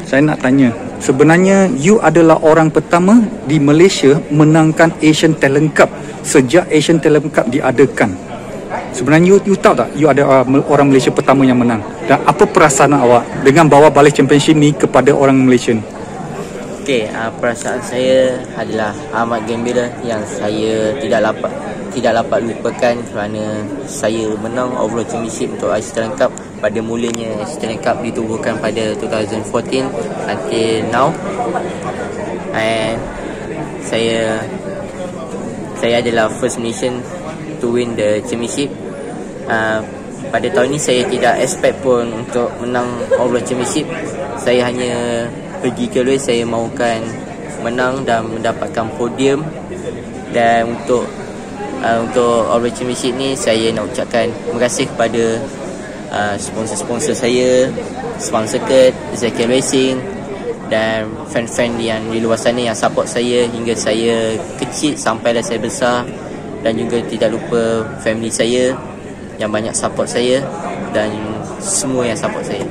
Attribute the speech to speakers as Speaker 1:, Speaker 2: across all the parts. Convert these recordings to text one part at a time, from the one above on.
Speaker 1: saya nak tanya, sebenarnya you adalah orang pertama di Malaysia menangkan Asian Talent Cup sejak Asian Talent Cup diadakan. Sebenarnya you tahu tak, you ada orang Malaysia pertama yang menang. Dan apa perasaan awak dengan bawa balik championship ni kepada orang Malaysian?
Speaker 2: Okey, perasaan saya adalah amat gembira yang saya tidak dapat lupakan kerana saya menang overall championship untuk Asian Talent Cup. Pada mulanya Asian Talent Cup ditubuhkan pada 2014 until now. And saya adalah first Malaysian to win the championship. Pada tahun ini saya tidak expect pun untuk menang overall championship. Saya hanya pergi ke race, saya mahukan menang dan mendapatkan podium. Dan untuk overall championship ni saya nak ucapkan terima kasih kepada sponsor-sponsor saya, Smart Circuit, Zakian Racing dan fan-fan yang di luar sana yang support saya hingga saya kecil sampailah saya besar. Dan juga tidak lupa family saya yang banyak support saya dan semua yang support saya.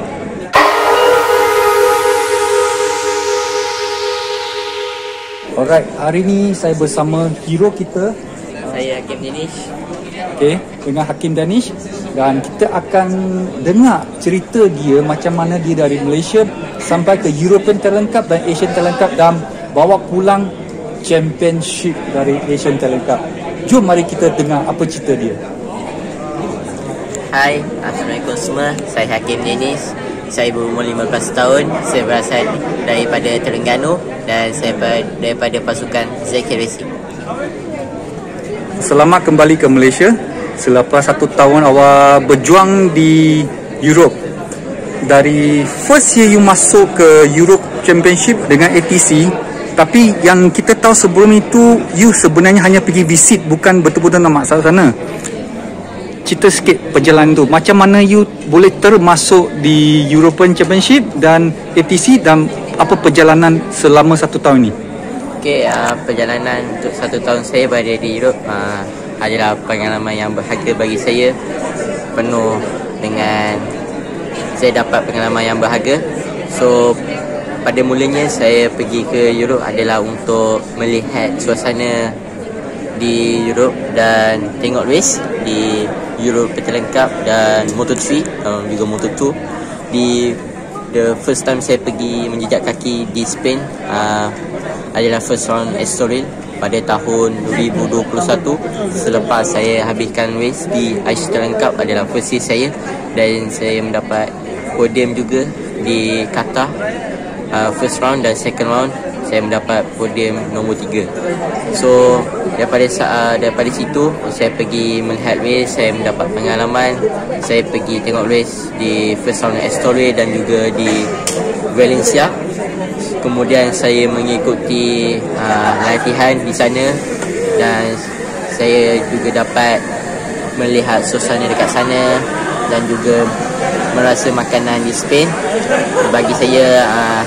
Speaker 1: Alright, hari ni saya bersama hero kita.
Speaker 2: Saya Hakim Danish.
Speaker 1: Okay, dengan Hakim Danish. Dan kita akan dengar cerita dia macam mana dia dari Malaysia sampai ke European Talent Cup dan Asian Talent Cup dan bawa pulang championship dari Asian Talent Cup. Jom mari kita dengar apa cerita dia.
Speaker 2: Hai, Assalamualaikum semua. Saya Hakim Danish. Saya berumur 15 tahun. Saya berasal daripada Terengganu dan saya daripada pasukan Zakian Racing.
Speaker 1: Selamat kembali ke Malaysia. Selepas 1 tahun awak berjuang di Europe. Dari first year you masuk ke Europe Championship dengan ATC. Tapi yang kita tahu sebelum itu, you sebenarnya hanya pergi visit, bukan betul-betul nak masuk sana. Cerita sikit perjalanan tu. Macam mana you boleh termasuk di European Championship dan ATC dan apa perjalanan selama 1 tahun ni?
Speaker 2: Okey, perjalanan untuk 1 tahun saya berada di Europe adalah pengalaman yang berharga bagi saya. Penuh dengan saya dapat pengalaman yang berharga. So pada mulanya saya pergi ke Europe adalah untuk melihat suasana di Europe dan tengok race di European Talent Cup dan Moto3 juga Moto2. Di the first time saya pergi menjejak kaki di Spain adalah first round Estoril pada tahun 2021. Selepas saya habiskan race di Asian Talent Cup adalah first race saya dan saya mendapat podium juga di Qatar. First round dan second round saya mendapat podium nombor 3. So daripada situ saya pergi melihat race, saya mendapat pengalaman. Saya pergi tengok race di first round Estoril dan juga di Valencia. Kemudian saya mengikuti latihan di sana dan saya juga dapat melihat suasana dekat sana dan juga merasa makanan di Spain. Bagi saya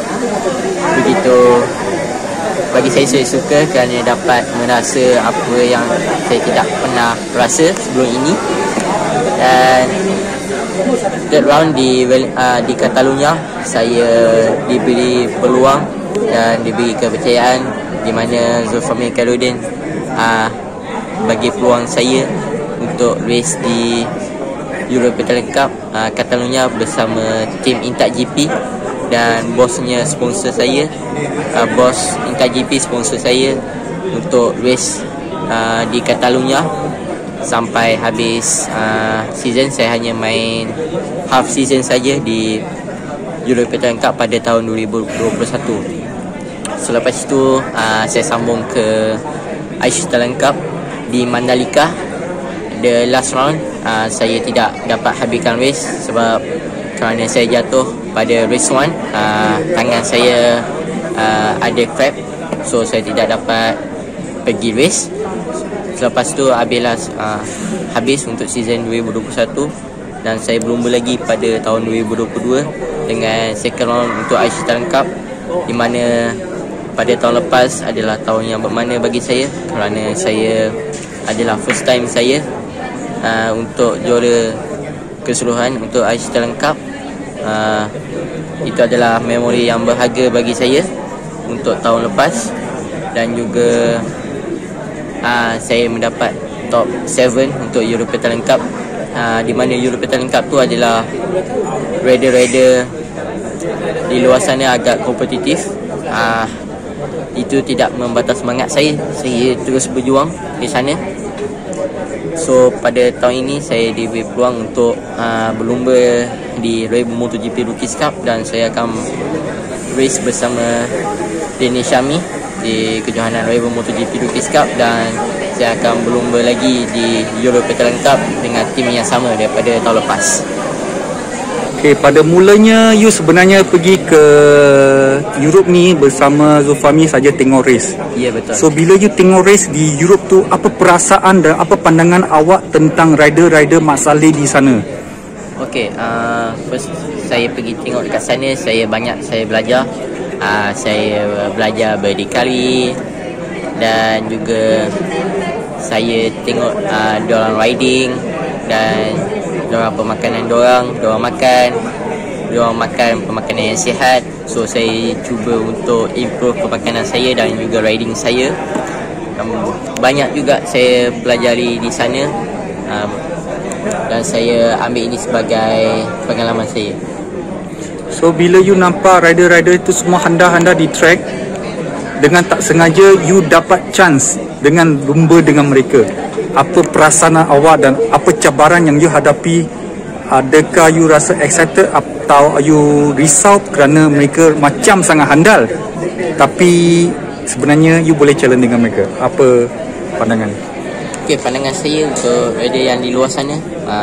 Speaker 2: saya suka kerana dapat merasa apa yang saya tidak pernah rasa sebelum ini. Dan third round di Catalonia saya diberi peluang dan diberi kepercayaan di mana Zulfamil Khairuddin bagi peluang saya untuk race di European Talent Cup Catalonia bersama tim Intact GP. Dan bosnya sponsor saya, bos Intact GP sponsor saya untuk race di Catalonia sampai habis season. Saya hanya main half season saja di European Talent Cup pada tahun 2021. Selepas itu saya sambung ke Asian Talent Cup di Mandalika. The last round saya tidak dapat habiskan race sebab kerana saya jatuh pada race 1. Tangan saya ada cramp, so saya tidak dapat pergi race. Selepas tu habis untuk season 2021 dan saya berlumba lagi pada tahun 2022 dengan second round untuk Asian Talent Cup, di mana pada tahun lepas adalah tahun yang bermakna bagi saya kerana saya adalah first time saya untuk juara keseluruhan untuk Asian Talent Cup Itu adalah memori yang berharga bagi saya untuk tahun lepas. Dan juga saya mendapat top 7 untuk European Talent Cup, di mana European Talent Cup tu adalah rider-rider di luar sana agak kompetitif. Itu tidak membatas semangat saya terus berjuang di sana. So pada tahun ini saya diberi peluang untuk berlumba di Rainbow MotoGP Rookies Cup, dan saya akan race bersama Denny Syami di kejohanan Rainbow MotoGP Rookies Cup, dan saya akan berlumba lagi di European Talent Cup dengan tim yang sama daripada tahun lepas.
Speaker 1: Okay, pada mulanya you sebenarnya pergi ke Europe ni bersama Zulfahmi saja tengok race.
Speaker 2: Ya, betul.
Speaker 1: So bila you tengok race di Europe tu, apa perasaan dan apa pandangan awak tentang rider-rider Mat Salleh di sana?
Speaker 2: Okey, first saya pergi tengok dekat sana, saya belajar. Saya belajar berdikari, dan juga saya tengok diorang riding dan diorang pemakanan diorang makan pemakanan yang sihat. So saya cuba untuk improve pemakanan saya dan juga riding saya. Banyak juga saya pelajari di sana, dan saya ambil ini sebagai pengalaman saya.
Speaker 1: So bila you nampak rider-rider itu semua handa-handa di track, dengan tak sengaja you dapat chance dengan lumba dengan mereka, apa perasaan awak dan apa cabaran yang you hadapi? Adakah you rasa excited atau you risau kerana mereka macam sangat handal tapi sebenarnya you boleh challenge dengan mereka? Apa pandangan?
Speaker 2: Okey, pandangan saya untuk rider yang di luar sana,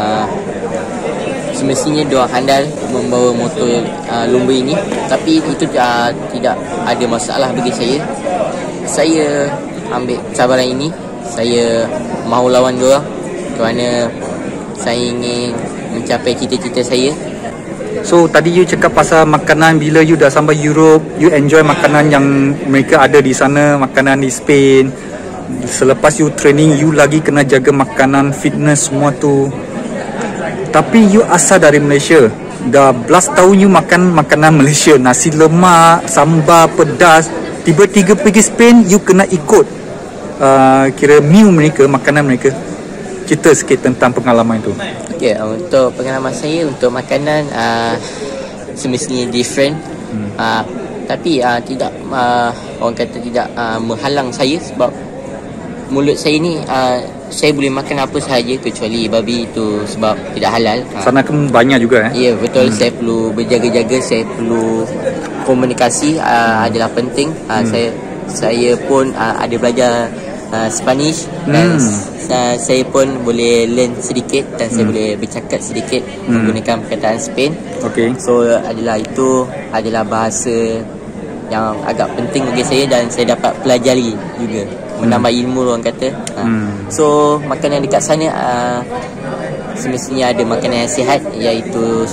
Speaker 2: semestinya diorang handal membawa motor lumba ini, tapi itu tidak ada masalah bagi saya. Saya ambil cabaran ini, saya mahu lawan diorang kerana saya ingin mencapai cita-cita saya.
Speaker 1: So tadi you cakap pasal makanan, bila you dah sampai Europe, you enjoy makanan yang mereka ada di sana, makanan di Spain. Selepas you training, you lagi kena jaga makanan, fitness semua tu. Tapi you asal dari Malaysia, dah belas tahun you makan makanan Malaysia, nasi lemak, sambal, pedas. Tiba-tiba pergi Spain, you kena ikut kira meal mereka, makanan mereka. Cerita sikit tentang pengalaman itu.
Speaker 2: Okay, untuk pengalaman saya untuk makanan semestinya different, tapi tidak orang kata tidak menghalang saya, sebab mulut saya ni saya boleh makan apa sahaja kecuali babi, itu sebab tidak halal.
Speaker 1: Sana kan banyak juga
Speaker 2: Ya, betul. Saya perlu berjaga-jaga, saya perlu komunikasi adalah penting. Saya pun ada belajar Spanish, dan saya pun boleh learn sedikit, dan saya boleh bercakap sedikit menggunakan perkataan Spain.
Speaker 1: Okay.
Speaker 2: So itu adalah bahasa yang agak penting bagi saya, dan saya dapat pelajari juga, menambah ilmu orang kata. So makanan dekat sana semestinya ada makanan yang sihat, iaitu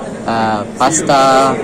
Speaker 2: pasta,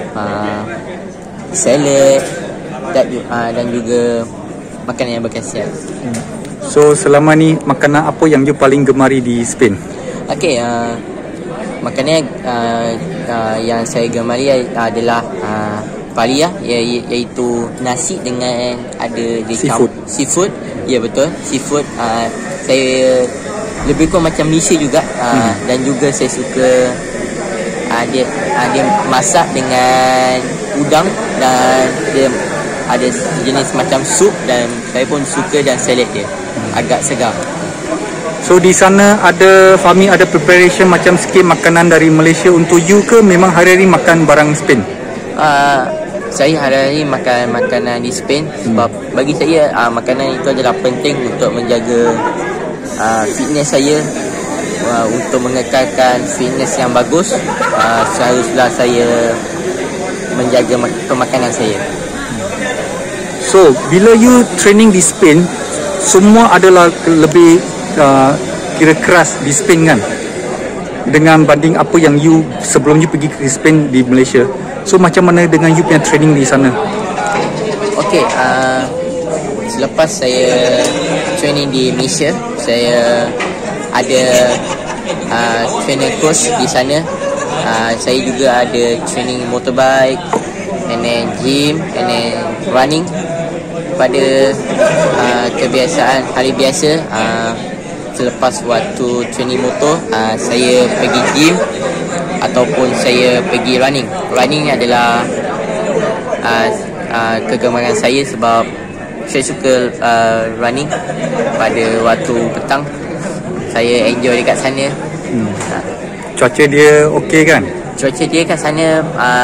Speaker 2: salad, dan juga makanan yang berkhasiat.
Speaker 1: So selama ni makanan apa yang you paling gemari di Spain?
Speaker 2: Okey, makanan yang saya gemari adalah paella, iaitu nasi dengan ada seafood. Ya, betul, seafood. Saya lebih kurang macam Malaysia juga, dan juga saya suka dia masak dengan udang, dan dia ada jenis macam sup, dan saya pun suka, dan salad dia agak segar.
Speaker 1: So di sana Fahmi ada preparation macam sikit makanan dari Malaysia untuk you ke memang hari-hari makan barang Spain?
Speaker 2: Saya hari-hari makan makanan di Spain, sebab bagi saya makanan itu adalah penting untuk menjaga fitness saya. Untuk mengekalkan fitness yang bagus, seharusnya saya menjaga pemakanan saya.
Speaker 1: So bila you training di Spain, semua adalah lebih kira keras di Spain kan, dengan banding apa yang you sebelum you pergi ke Spain di Malaysia. So macam mana dengan you punya training di sana?
Speaker 2: Okey, selepas saya training di Malaysia, saya ada trainer coach di sana, Saya juga ada training motorbike, and then gym, and then running. Pada kebiasaan hari biasa, selepas waktu training motor, saya pergi gym ataupun saya pergi running. Running adalah kegemaran saya sebab saya suka running pada waktu petang. Saya enjoy dekat sana.
Speaker 1: Cuaca dia okey kan?
Speaker 2: Cuaca dia kat sana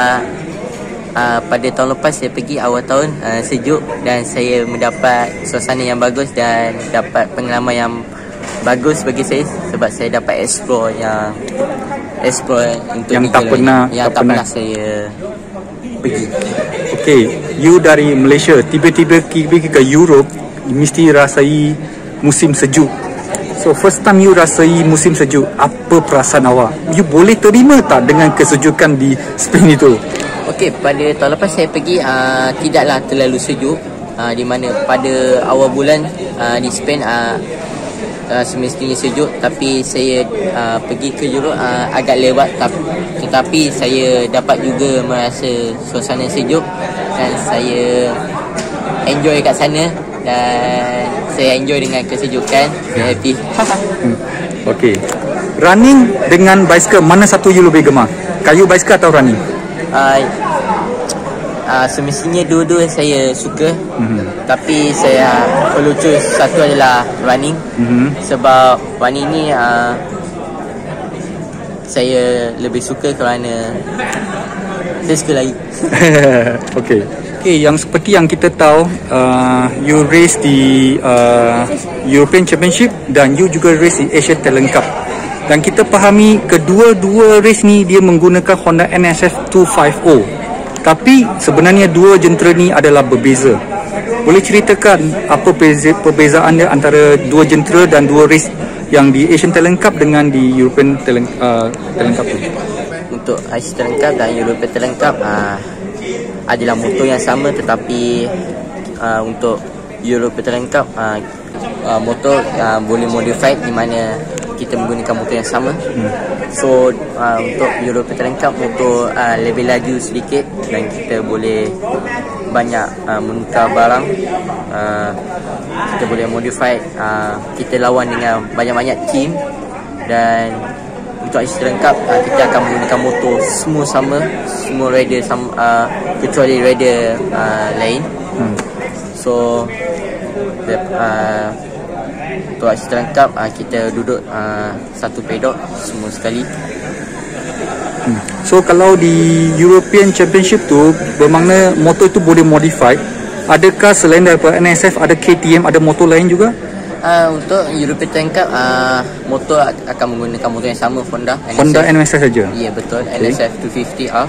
Speaker 2: pada tahun lepas saya pergi awal tahun sejuk, dan saya mendapat suasana yang bagus dan dapat pengalaman yang bagus bagi saya sebab saya dapat explore untuk
Speaker 1: yang tak pernah
Speaker 2: saya pergi.
Speaker 1: Okey, you dari Malaysia tiba-tiba pergi ke Europe, mesti rasai musim sejuk. So first time you rasai musim sejuk, apa perasaan awak? You boleh terima tak dengan kesejukan di Spain itu?
Speaker 2: Okey, pada tahun lepas saya pergi tidaklah terlalu sejuk, di mana pada awal bulan di Spain semestinya sejuk, tapi saya pergi ke Europe agak lewat, tetapi saya dapat juga merasa suasana sejuk dan saya enjoy kat sana, dan saya enjoy dengan kesejukan. Saya happy.
Speaker 1: Okey, running dengan bicycle, mana satu you lebih gemar? Kayu bicycle atau running?
Speaker 2: Semestinya dua-dua saya suka, tapi saya perlu choose satu adalah running, sebab running ni saya lebih suka kerana saya suka lari.
Speaker 1: Okey, yang seperti yang kita tahu, you race di European Championship dan you juga race di Asian Talent Cup. Dan kita fahami kedua-dua race ni dia menggunakan Honda NSF 250. Tapi sebenarnya dua jentera ni adalah berbeza. Boleh ceritakan apa perbezaan dia antara dua jentera dan dua race yang di Asian Talent Cup dengan di European Talent Cup tu?
Speaker 2: Untuk Asian Talent Cup dan European Talent Cup adalah motor yang sama, tetapi untuk European Talent Cup motor boleh modified, di mana kita menggunakan motor yang sama. So untuk European Talent Cup motor lebih laju sedikit dan kita boleh banyak menukar barang, kita boleh modify, kita lawan dengan banyak-banyak team. Dan untuk Asian Talent Cup kita akan menggunakan motor semua sama, semua rider sama, kecuali rider lain. So untuk Asian Talent Cup kita duduk satu pedok semua sekali.
Speaker 1: So kalau di European Championship tu bermakna motor tu boleh modify. Adakah selain daripada NSF ada KTM, ada motor lain juga?
Speaker 2: Untuk European Talent Cup motor akan menggunakan motor yang sama,
Speaker 1: Honda NSF saja.
Speaker 2: Ya, betul. Okay. NSF 250R.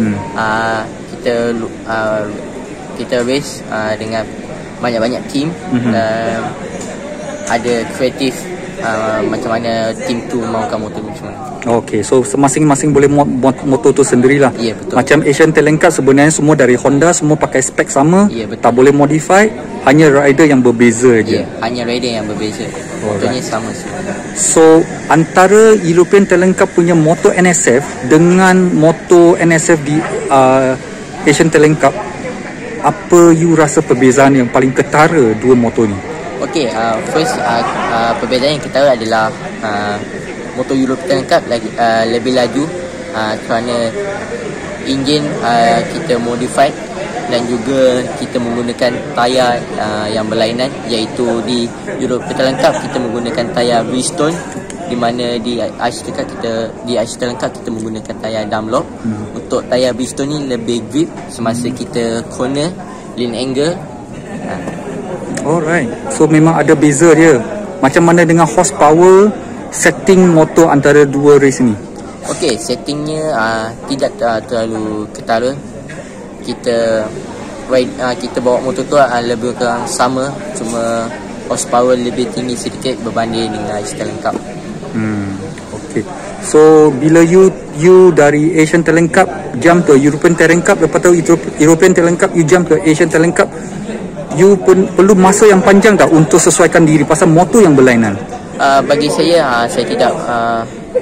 Speaker 2: Kita race dengan banyak-banyak team, dan ada kreatif macam mana team tu mahukan motor macam mana.
Speaker 1: Okey, so masing-masing boleh motor tu sendirilah.
Speaker 2: Ya, betul.
Speaker 1: Macam Asian Talent Cup sebenarnya semua dari Honda, semua pakai spek sama.
Speaker 2: Ya, betul.
Speaker 1: Tak boleh modify, hanya rider yang berbeza je.
Speaker 2: Ya, hanya rider yang berbeza. Motornya sama semua.
Speaker 1: So antara European Talent Cup punya motor NSF dengan motor NSF di Asian Talent Cup, apa you rasa perbezaan yang paling ketara dua motor ni?
Speaker 2: Okey, first perbezaan yang kita tahu adalah motor European Cup lebih laju kerana enjin kita modified, dan juga kita menggunakan tayar yang berlainan, iaitu di European Cup kita menggunakan tayar Bridgestone, di mana di Asian Talent Cup kita menggunakan tayar Dunlop. Untuk tayar Bridgestone ni lebih grip semasa kita corner, lean angle.
Speaker 1: Alright, so memang ada beza dia. Macam mana dengan horsepower, setting motor antara dua race ni?
Speaker 2: Okey, settingnya tidak terlalu ketara. Kita bawa motor tu lebih kurang sama, cuma horsepower lebih tinggi sedikit berbanding dengan Asian Talent Cup.
Speaker 1: Okey. So bila you dari Asian Talent Cup jump to European Talent Cup, lepas tu European Talent Cup you jump to Asian Talent Cup, you perlu masa yang panjang tak untuk sesuaikan diri pasal motor yang berlainan?
Speaker 2: Bagi saya, saya tidak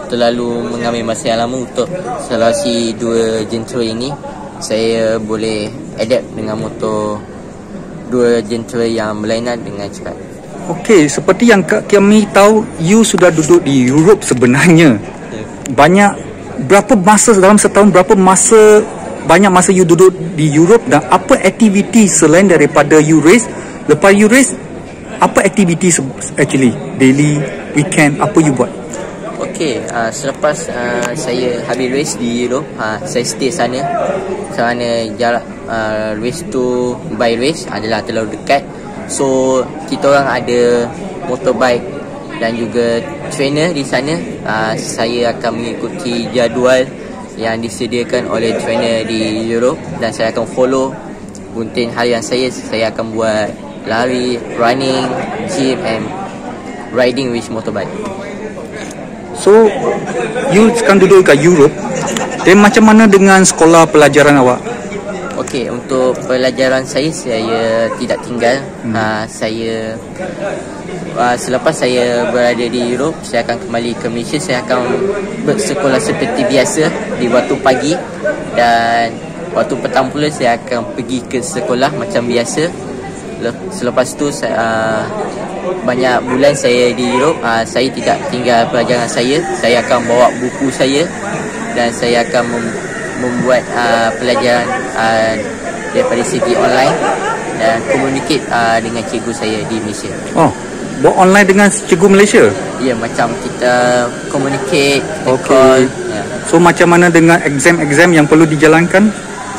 Speaker 2: terlalu mengambil masa yang lama untuk selawasi dua jentera ini. Saya boleh adapt dengan motor dua jentera yang berlainan dengan cepat.
Speaker 1: Okey, seperti yang kami tahu, you sudah duduk di Europe sebenarnya. Banyak, berapa masa dalam setahun, banyak masa you duduk di Europe, dan apa aktiviti selain daripada you race? Lepas you race, apa aktiviti actually? Daily, weekend, apa you buat?
Speaker 2: Okey, selepas saya habis race di Europe, saya stay sana. Kerana jarak race tu by race adalah terlalu dekat. So kita orang ada motorbike dan juga trainer di sana. Saya akan mengikuti jadual yang disediakan oleh trainer di Europe, dan saya akan follow rutin harian saya. Saya akan buat lari, running, gym and riding with motorbike.
Speaker 1: So you sekarang duduk kat Europe, dan macam mana dengan sekolah pelajaran awak?
Speaker 2: Okey, untuk pelajaran saya tidak tinggal. Saya selepas saya berada di Europe, saya akan kembali ke Malaysia. Saya akan bersekolah seperti biasa di waktu pagi, dan waktu petang pula saya akan pergi ke sekolah macam biasa. Selepas tu banyak bulan saya di Europe, saya tidak tinggal pelajaran saya. Saya akan bawa buku saya, dan saya akan membuat pelajaran daripada segi online dan communicate dengan cikgu saya di Malaysia.
Speaker 1: Oh, buat online dengan cikgu Malaysia?
Speaker 2: Ya, macam kita communicate, call. Ya.
Speaker 1: So macam mana dengan exam-exam yang perlu dijalankan?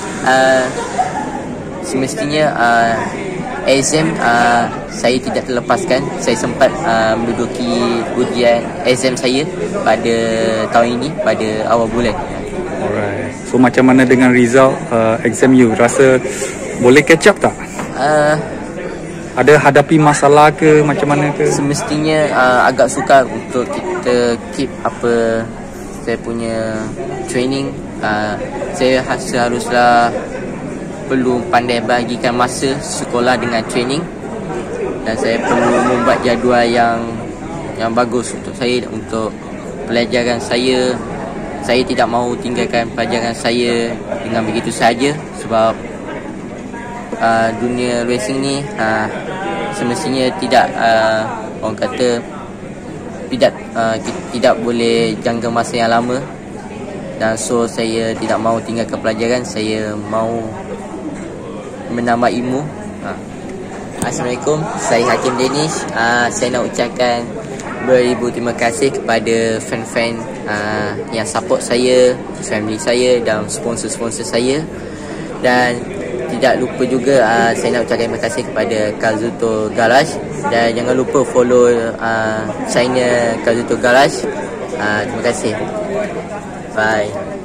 Speaker 2: Semestinya exam saya tidak terlepaskan. Saya sempat menduduki ujian exam saya pada tahun ini, pada awal bulan.
Speaker 1: Alright. So macam mana dengan result exam you? Rasa boleh catch up tak? Ada hadapi masalah ke, macam mana ke?
Speaker 2: Semestinya agak sukar untuk kita keep apa saya punya training. Saya seharusnya perlu pandai bahagikan masa sekolah dengan training, dan saya perlu membuat jadual yang bagus untuk saya, untuk pelajaran saya. Saya tidak mahu tinggalkan pelajaran saya dengan begitu saja, sebab dunia racing ni semestinya tidak orang kata tidak boleh jangka masa yang lama, dan so saya tidak mahu tinggalkan pelajaran. Saya mahu menambah ilmu. Assalamualaikum, saya Hakim Danish. Saya nak ucapkan beribu terima kasih kepada fan-fan yang support saya, family saya dan sponsor-sponsor saya. Dan tidak lupa juga saya nak ucapkan terima kasih kepada Kazuto Garage, dan jangan lupa follow channel Kazuto Garage. Terima kasih. Bye.